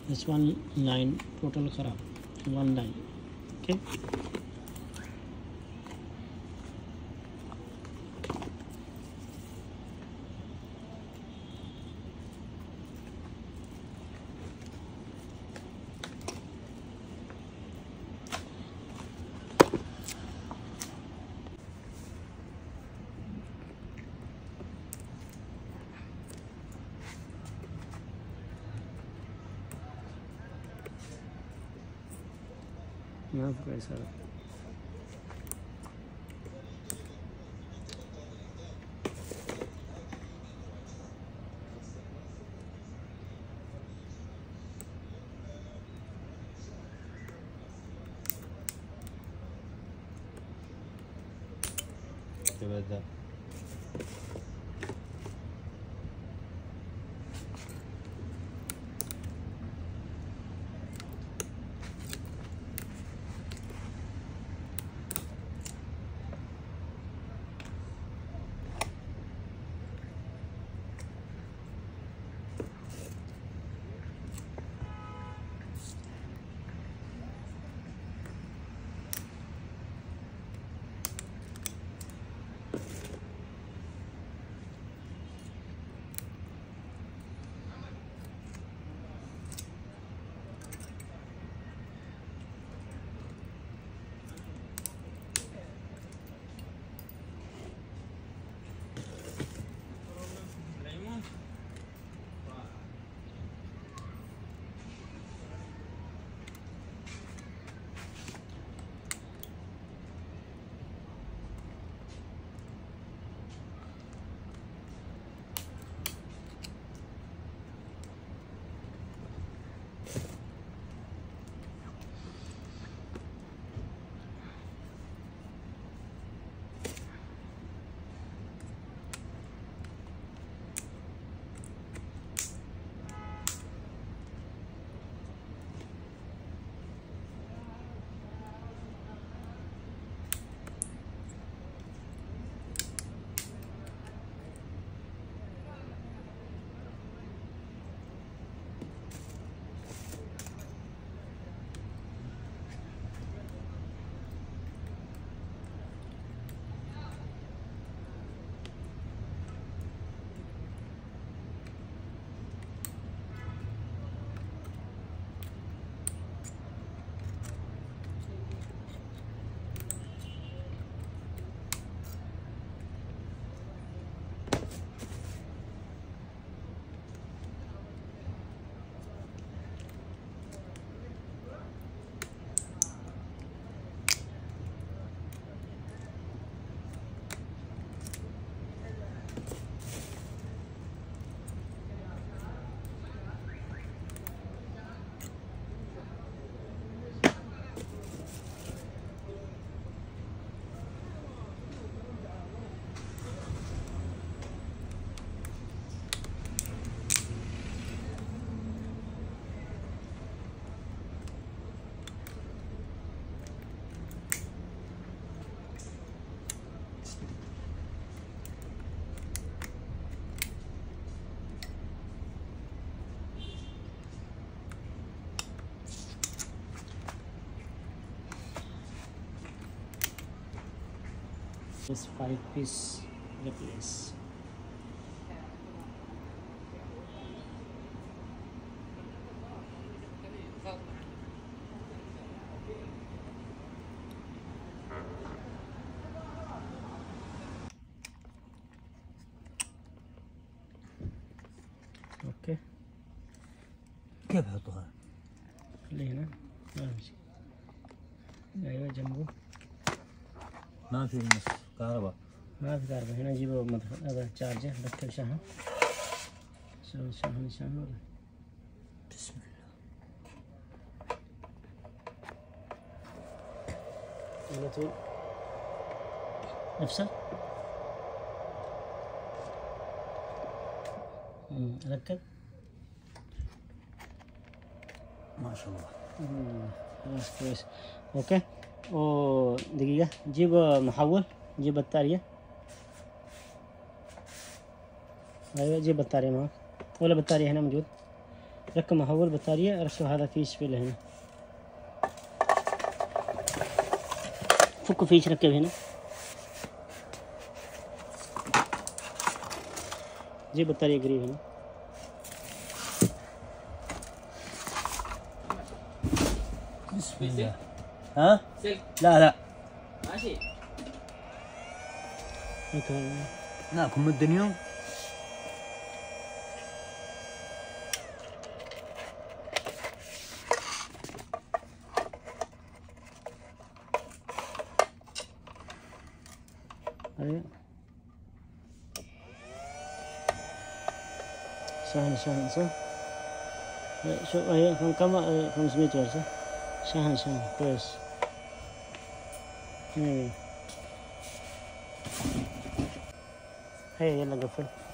This one line total kharab, one line. Okay. माफ कर सर تبدأ this 5-piece necklace. اوكي كيف احطها؟ خليه هنا ما امشي. ايوه جنبه ما في كهرباء. ما في كهرباء. هنا نجيبه مدخل هذا تشارجر ركب شحن. شلون شحن بسم الله. على طول افصل. ركب. ما شاء الله. خلاص كويس. اوكي. دقيقة جيب محول. جيب بطارية. ايوه جيب بطارية معك ولا بطارية هنا موجود. ركب محول بطارية، ركب هذا فيش في هنا، فكوا فيش ركب هنا، جيب بطارية قريب هنا. بسم الله. ها؟ سلك لا لا ماشي. ناكم الدنيا. أيوة. شاحن صح؟ شو هي كم 500 واط صح؟ شاحن كويس. هي يلا قفل.